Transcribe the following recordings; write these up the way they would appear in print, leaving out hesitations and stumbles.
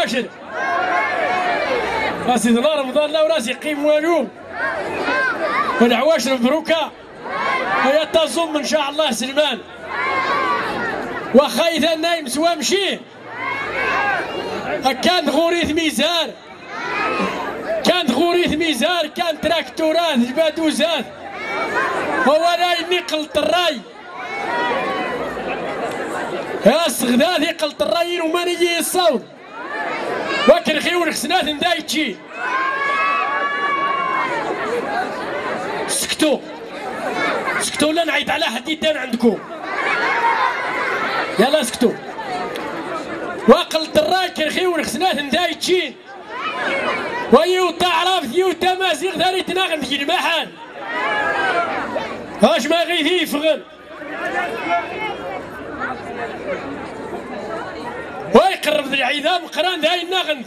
المباشر سيدنا رمضان لا وراسي يقيم والو والعواش مبروكه ويا تظن ان شاء الله سلمان واخا اذا نايم سوا مشي كان غوريث ميزان كانت غوريث ميزان كان تراكتورات جبادوزات هو راي نقلت الراي يا الصغداد يقلت الراي وما نجي الصوت وكر خيور خسنات ندايتشي سكتوا سكتوا لا نعيط على حد يدان عندكم يلا سكتوا وقلت الراي كرخيور خسنات ندايتشي ويو تعرف يو تمازيغ داري تناغم في المحل هاش ما غيثي يفغل ويقرب ذي العظام قران داي النغنث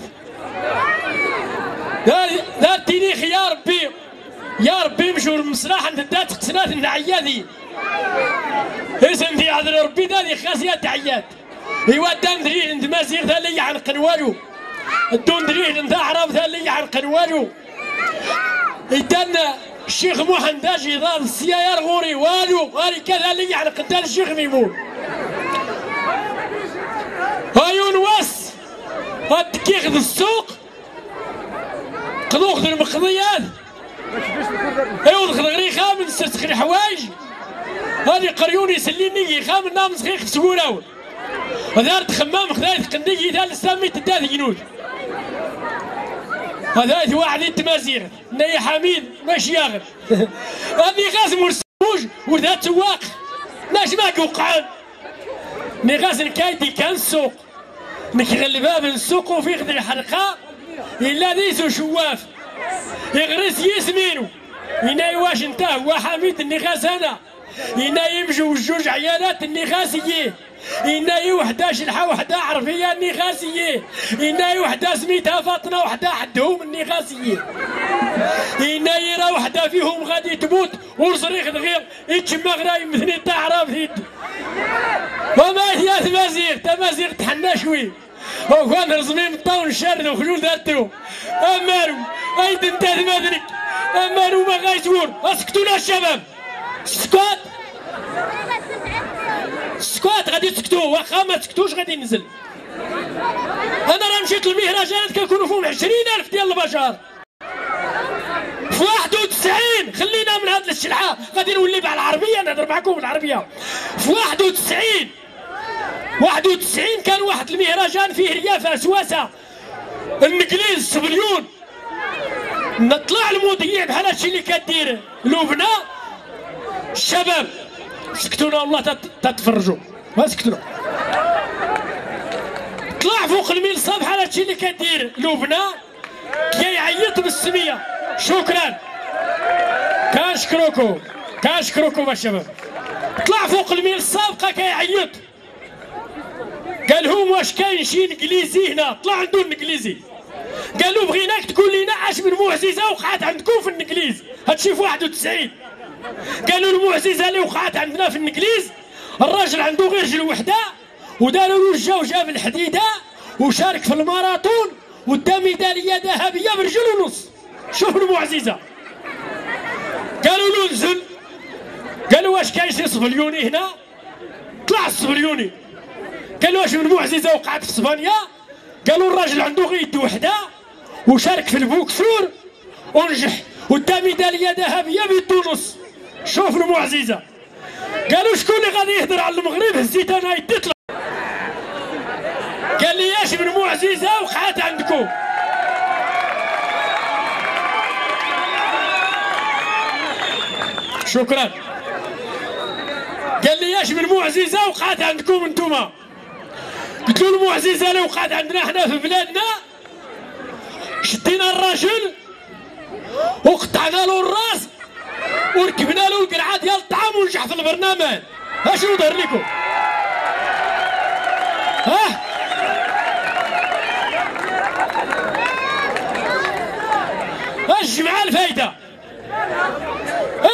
دارتينيخ يا ربي يا ربي مشوا المصلاح انت دات قسنات النعياذي اسم في عذر ربي دادي خاسية تعيات ايوا دام دريه انت مازيغ ذا عن قنوالو الدون دريه انت عرب ذا عن قنوالو إدانا الشيخ محمد ضاد السياير غوري والو غاري كذا لي على قدام الشيخ ميمون هايون واس هاد كيخذ السوق قدوخ المقضيات ايوا دخل غريخا من ستخري الحوايج هادي قريون يسليني يخام نام صغير في سكوراول هذا خمام خذايت قندي ذا السامي تداث جنود هذا واحد التمازيغ ناي حميد ماشي ياغل هذي غاز مرسوج وذا تواق ناش ما وقعان ني غاز الكايدي كان السوق نكغل باب السوق وفي خذ الحلقه الا ذيسو شواف يغرس يسمينو يناي واش انت هو حميد النغاس انا يناي يمشوا الجوج عيالات النغاسيه يناي وحده شلحه وحده عرفيه النغاسيه يناي وحده سميتها فاطمه وحده حدهم النغاسيه يناي راه وحده فيهم غادي تموت والصريخ دغيا يتشمى غرايم مثني تعرف هيد وما هي تمازيغ تحنا شوي وكان رزميم الطاون الشارد وخلول دارتو امارو ايد انت مدرك امارو ما غايتور اسكتوا يا الشباب سكوت سكوت غادي تسكتوا واخا ما تسكتوش غادي ننزل انا راه مشيت للمهرجانات كنكونوا فيهم 20,000 ديال البشر في 91 خلينا من هاد الشلحه غادي نولي مع العربيه نهضر معكم بالعربيه في 91 كان واحد المهرجان فيه ريافه سواسه الانجليز السبليون نطلع المذيع بحال هادشي اللي كدير لبنى الشباب سكتونا والله تتفرجوا ما سكتونا طلع فوق الملصه بحال هادشي اللي كدير لبنى كيعيط بالسميه شكرا كنشكروكم الشباب طلع فوق الملصه بقى كيعيط قال لهم واش كاين شي انجليزي هنا طلع عنده الانجليزي قال له بغيناك تقول لنا اش من معجزه وقعت عندكم في الانجليز هادشي في 91 قالوا المعجزه اللي وقعت عندنا في الانجليز الراجل عنده غير رجل وحده وداروا له الجا وجاب الحديده وشارك في الماراثون ودا ميداليه ذهبيه برجل ونص شوف المعجزه قالوا له نزل قالوا واش كاين شي صبليوني هنا طلع الصبليوني قالوا واش من معجزه وقعت في اسبانيا قالوا الراجل عنده غير يد وحده وشارك في البوكسور ونجح ودا ميداليه ذهبيه بيد ونص شوف المعجزه قالوا شكون اللي غادي يهضر على المغرب هزيت انا يديت قال لي اش من معجزه وقعت عندكم شكرا قال لي اش من معجزه وقعت عندكم انتوما قلت له المعجزه اللي وقعت عندنا حنا في بلادنا شدينا الرجل وقطعنا له الراس وركبنا له القرعه ديال الطعام ونجح في البرنامج اشنو ظهر لكم الجمعه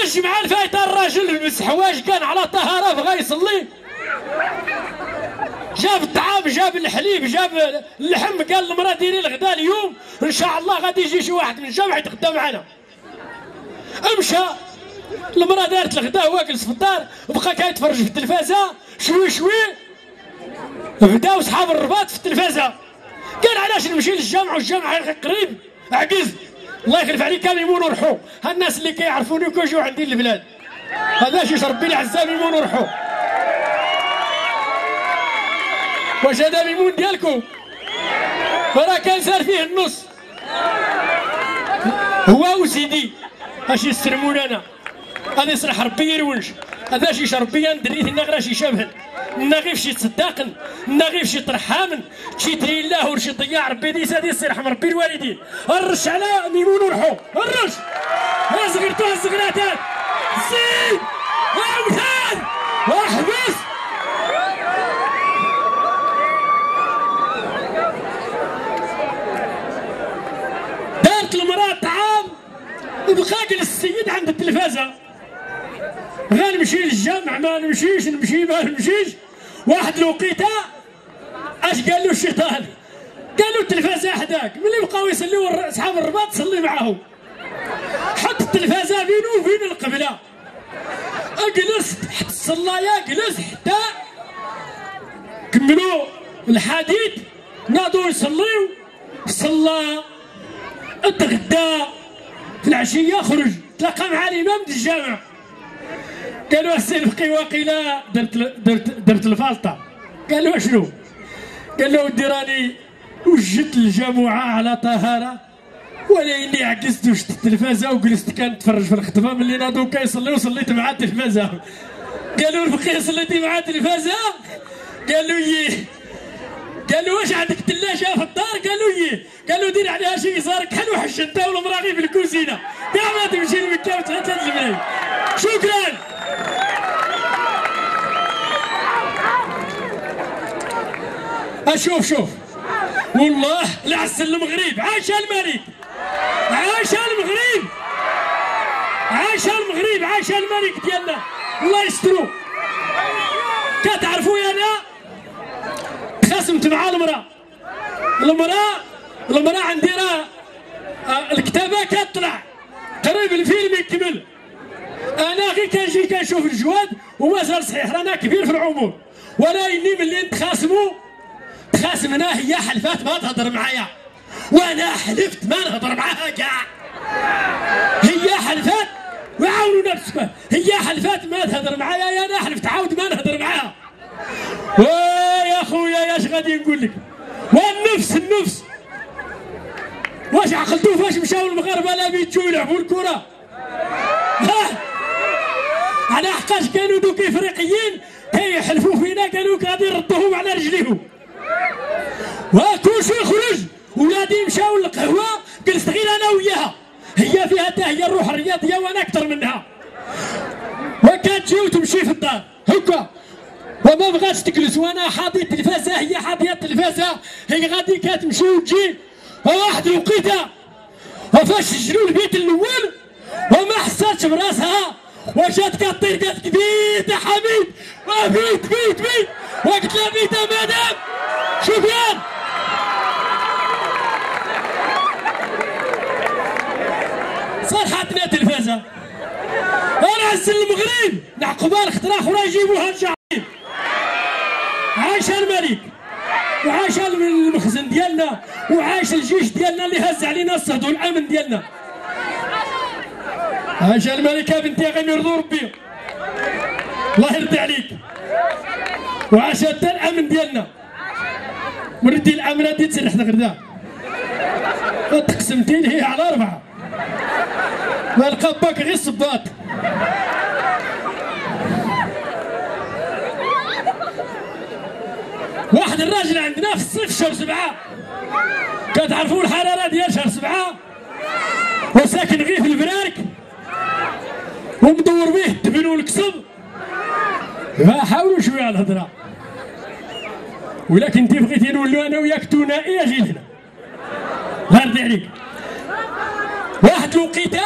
الفايته الراجل لبس حوايج كان على طهاره بغا يصلي جاب الطعام، جاب الحليب، جاب اللحم، قال للمراه ديري الغداء اليوم ان شاء الله غادي يجي شي واحد من الجامع يتغدى معنا. مشى المراه دارت الغداء، هو جلس في الدار بقى كيتفرج في التلفازه. شوي شوي بداو صحاب الرباط في التلفازه، قال علاش نمشي للجامع والجامع قريب، عجز. الله يخلف عليك كان يمون ورحو، ها الناس اللي كيعرفوني وكيجيو عندي البلاد، هذا شي ربي العزام يمون ورحو. واش هذا ميمون ديالكم؟ راه كان سار فيه النص هو وسيدي اش يستلمون انا، هذا يصلح ربي يرونش، هذا شي شربي دريت النغرة شي شبهن، النغيف شي تصدقن، النغيف شي طرحامن، شي تري الله ورشي ضياع ربي ديس هادي يرحم ربي الوالدين. الرش على ميمون ورحو، الرش يا صغيرتو الصغيراتات، زيد عاوتان واحبس. دارت المرأة طعام وبقى جلس السيد عند التلفازة، غنمشي للجامع ما نمشيش، نمشي ما نمشيش. واحد الوقيته اش قال له الشيطان؟ قال له التلفازه حداك، ملي بقاو يصليو اصحاب الرباط صلي معاهم، حط التلفازه بينه وبين القبله، اجلس حتى الصلايه، جلس حتى كملوا الحديث، ناضوا يصليو، صلى اتغدى، في العشيه خرج تلاقى مع الامام د الجامع، قالوا السي الفقي واقيلا درت الفالطه. قال له شنو؟ قال له ودي راني وجدت الجمعه على طهاره، ولكني عكست وشت التلفازه وجلست كنتفرج في الخطبه، ملي ناضوا كيصليو صليت مع التلفازه. قالوا الفقيه صليتي مع التلفازه؟ قال له ييه. قال له واش عندك ثلاجه في الدار؟ قال له ييه. قال له دير عليها شي ازار كحل وحش انت والمراغي في الكوزينه، كاع ما تمشي لمكه وتهز الملاي. شكرا. شوف والله العسل المغرب، عاش الملك، عاش المغرب، عاش المغرب، عاش الملك ديالنا، الله يسترو. كتعرفوا انا تخاصمت مع المراه عندي راه الكتابه كتطلع قريب الفيلم يكمل، انا غير كنجي كنشوف الجواد ومازال صحيح رانا كبير في العمر، ولكني ملي تخاصمنا هي حلفات ما تهضر معايا، وانا حلفت ما نهضر معاها كاع، هي حلفات وعاونوا نفسكم، هي حلفات ما تهضر معايا، يا انا حلفت عاود ما نهضر معاها. يا خويا اش غادي نقول لك، والنفس واش عقلتوا فاش مشاو المغاربه لا بيتجو يلعبوا الكره؟ على حقاش كانوا دوك افريقيين كيحلفوا فينا، قالوا غادي نردوهم على رجليهم، وكلشي يخرج، ولادي مشاو للقهوه، جلست غير انا وياها، هي فيها حتى هي الروح الرياضيه وانا اكثر منها، وكتجي وتمشي في الدار هكا وما بغاتش تجلس، وانا حاضي التلفازه هي حاضيه التلفازه، هي غادي كتمشي وتجي. واحد الوقيته وفاش سجلوا البيت الاول وما حساتش براسها، وجات كطير قالت بيت يا حميد، بيت وقلت لها بيت يا مدام. شكرا. صرحتنا تلفازه، انا عز المغرب نعقبال خطره اخرى يجيبوها الجحيم. عاش الملك وعاش المخزن ديالنا وعاش الجيش ديالنا اللي هز علينا الصهد والامن ديالنا. عاش الملكه بنتي غير يرضو ربي، الله يرضي عليك، وعاش حتى الامن ديالنا. وردي الامانه دي تسرح الغرداء تقسمتين هي على 4 والقى باك غير صباط. واحد الراجل عندنا في الصيف شهر 7، كتعرفوا الحراره ديال شهر 7، وساكن غير في البرارك ومدور به التبن والكسب. حاولوا شويه على الهضره، ولكن انت بغيتي نولوا انا وياك ثنائي اجي لهنا، الله يرضي عليك. واحد الوقيته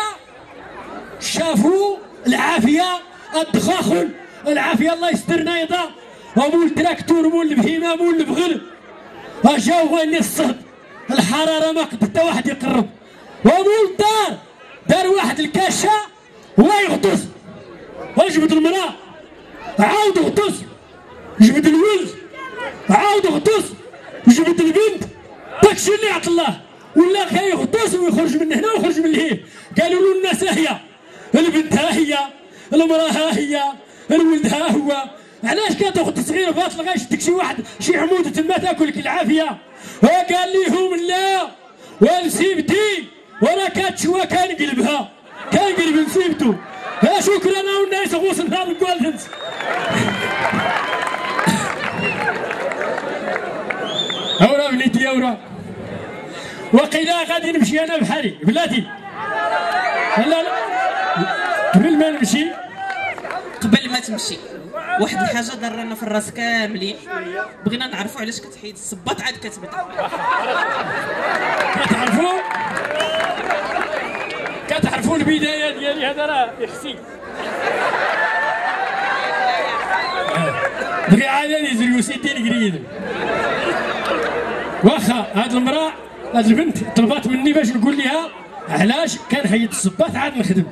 شافوا العافيه الدخاخل، العافيه الله يسترنا يضا، ومول التراكتور مول البهيمه مول البغل جاو غني الصهد الحراره ما قد حتى واحد يقرب ومول الدار دار واحد الكاشه هو يغطس وجبد المراه عاود غطس جبد الولد عاود غطس جبد البنت داكشي اللي عطى الله ولا كان يغطس ويخرج من هنا ويخرج من لهيه قالوا له الناس ها هي البنت ها هي المراه ها هي الولد ها هو علاش كتاخذ صغير باطل غيشدك شي واحد شي عمود تما تاكلك العافيه وقال ليهم لا ونسيبتي وانا كاتشوا كنقلبها كنقلب نسيبتو شكرا والناس غوص نهار الكوالدنت اورا بنيتي اورا وقيلا غادي نمشي انا بحالي بلاتي لا قبل ما نمشي قبل ما تمشي واحد الحاجه ضرنا في الراس كاملين بغينا نعرفوا علاش كتحيد الصباط عاد كتبدا كتعرفوا البدايه ديالي هذا راه يخسي بغي عاد يزريو سيدي القريد واخا هاد المراه هاد البنت طلبات مني باش نقول لها علاش كنحيد الصباط عاد نخدم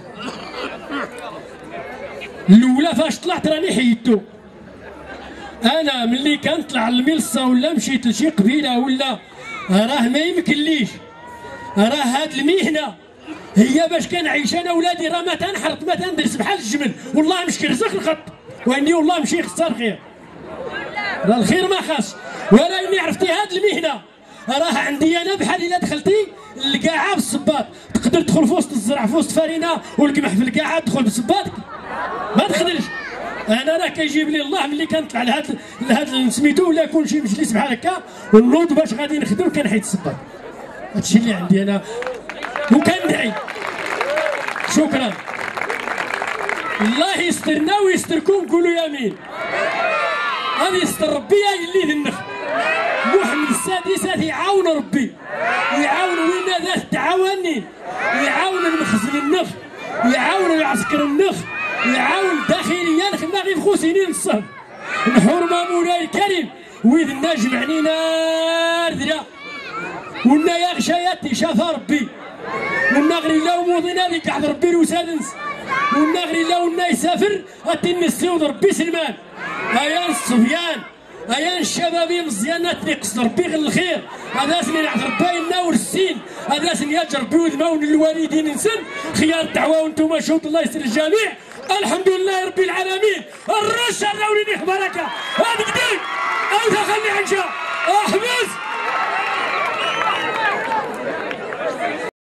الاولى فاش طلعت راني حيدتو انا ملي كنطلع للملصه ولا مشيت لشي قبيله ولا راه ما يمكنليش راه هاد المهنه هي باش كنعيش انا ولادي راه ما تنحرط ما تندرس بحال الجمل والله مش كرزق الخط واني والله مشي خسر خير راه الخير ما خاص ولا اني عرفتي هاد المهنه راه عندي انا بحال الا دخلتي للقاعه بالصباط تقدر تدخل في وسط الزرع في وسط فرينه والقمح في القاعه تدخل بالصباط ما تقدرش انا راه كيجيب لي الله ملي كنطلع لهاد سميتو ولا يكون شي مجلس بحال هكا ونوض باش غادي نخدم كنحيد الصباط هادشي اللي عندي انا وكندعي شكرا الله يسترنا ويستركم قولوا يمين هذا يستر ربي اللي ذنخ محمد السادس هذا يعاون ربي يعاون وين ذات التعاونين يعاون المخزن النخ يعاون العسكر النخ يعاون داخليا خلنا غير في سنين الصهد الحرمه مولاي الكريم ويدنا جمعني نار ذرا ونا يا غشاياتي شافها ربي ونا غير لا موضنا ذيك عند ربي الوسادنس ونا غير لا ونا يسافر النسي ربي سلمان ايا الصبيان ايا الشبابي مزيانات اللي قصد ربي غير الخير هذا سنين عند ربي النور السين هذا سنين ياجر بودماون الوالدين نسن خيار الدعوه وانتم شوط الله يسر الجميع الحمد لله رب العالمين الرشا راوليني بركه هذا قديم او تخلي عنشا احبس